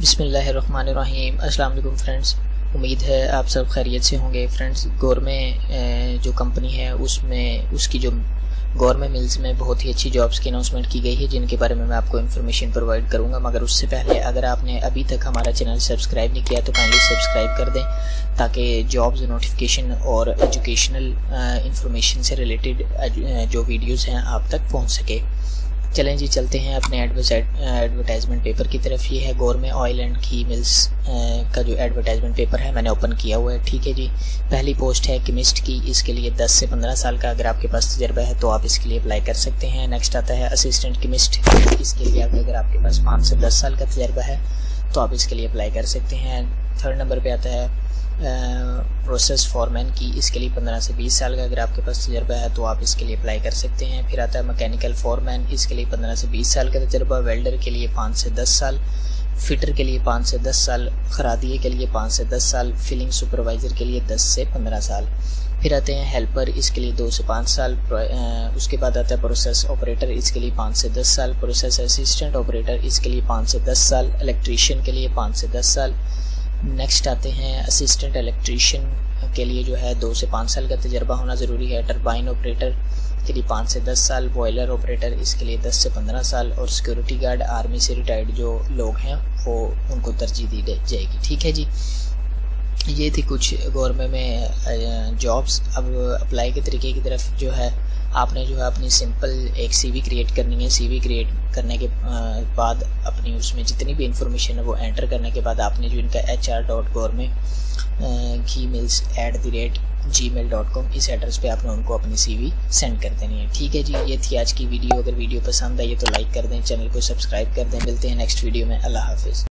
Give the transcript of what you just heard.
بسم اللہ الرحمن الرحیم۔ السلام علیکم فرینڈز، امید ہے آپ سب خیریت سے ہوں گے۔ فرینڈز، گورنمنٹ جو کمپنی ہے اس کی جو گورنمنٹ ملز میں بہت ہی اچھی جابز کی اناؤنسمنٹ کی گئی ہے، جن کے بارے میں آپ کو انفارمیشن پرووائڈ کروں گا۔ مگر اس سے پہلے اگر آپ نے ابھی تک ہمارا چینل سبسکرائب نہیں کیا تو کائنڈلی سبسکرائب کر دیں، تاکہ جابز نوٹیفیکیشن اور ایجوکیشنل انفارمیشن سے ریلیٹڈ جو ویڈیوز ہیں آپ تک پہنچ سکے۔ چلیں جی، چلتے ہیں اپنے ایڈورٹائزمنٹ پیپر کی طرف۔ یہ ہے گورنمنٹ آئل اینڈ کی ملز کا جو ایڈورٹائزمنٹ پیپر ہے، میں نے اوپن کیا ہوا ہے، ٹھیک ہے جی۔ پہلی پوسٹ ہے کیمسٹ کی، اس کے لیے 10 سے 15 سال کا اگر آپ کے پاس تجربہ ہے تو آپ اس کے لیے اپلائی کر سکتے ہیں۔ نیکسٹ آتا ہے اسسٹنٹ کیمسٹ، اس کے لیے اگر آپ کے پاس 5 سے 10 سال کا تجربہ ہے تو آپ اس کے لیے اپلائی کر سکتے ہیں۔ تھرڈ نمبر پہ آتا ہے پروسیس فورمین کی، اس کے لیے 15 سے 20 سال کا اگر آپ کے پاس تجربہ ہے تو آپ اس کے لیے اپلائی کر سکتے ہیں۔ پھر آتا ہے مکینیکل فورمین، اس کے لیے 15 سے 20 سال کا تجربہ۔ ویلڈر کے لیے 5 سے 10 سال، فٹر کے لیے 5 سے 10 سال، خرادیے کے لیے 5 سے 10 سال، فلنگ سپروائزر کے لیے 10 سے 15 سال۔ پھر آتے ہیں ہیلپر، اس کے لیے 2 سے 5 سال۔ اس کے بعد آتا ہے پروسیس آپریٹر، اس کے لیے 5 سے 10 سال۔ پروسیس اسسٹنٹ آپریٹر، اس کے لیے 5 سے 10 سال۔ الیکٹریشین کے لیے 5 سے 10 سال۔ نیکسٹ آتے ہیں اسسٹنٹ الیکٹریشین کے لیے جو ہے 2 سے 5 سال کا تجربہ ہونا ضروری ہے۔ ٹربائن آپریٹر کے لیے 5 سے 10 سال۔ بوائلر آپریٹر، اس کے لیے 10 سے 15 سال۔ اور سیکورٹی گارڈ، آرمی سے ریٹائرڈ جو لوگ ہیں وہ ان کو ترجیح دی جائے گی، ٹھیک ہے جی۔ یہ تھی کچھ گورنمنٹ میں جابز۔ اب اپلائی کے طریقے کی طرف جو ہے، آپ نے جو ہے اپنی سمپل ایک سی وی کریٹ کرنی ہے۔ سی وی کریٹ کرنے کے بعد اپنی اس میں جتنی بھی انفارمیشن ہے وہ انٹر کرنے کے بعد آپ نے جو ان کا hr.government@gmail.com اس ایڈریس پہ آپ نے ان کو اپنی سی وی سینڈ کر دینی ہے، ٹھیک ہے جی۔ یہ تھی آج کی ویڈیو۔ اگر ویڈیو پسند آئی تو لائک کر دیں، چینل کو سبسکرائب کر دیں۔ ملتے ہیں نیکسٹ ویڈیو میں، اللہ حافظ۔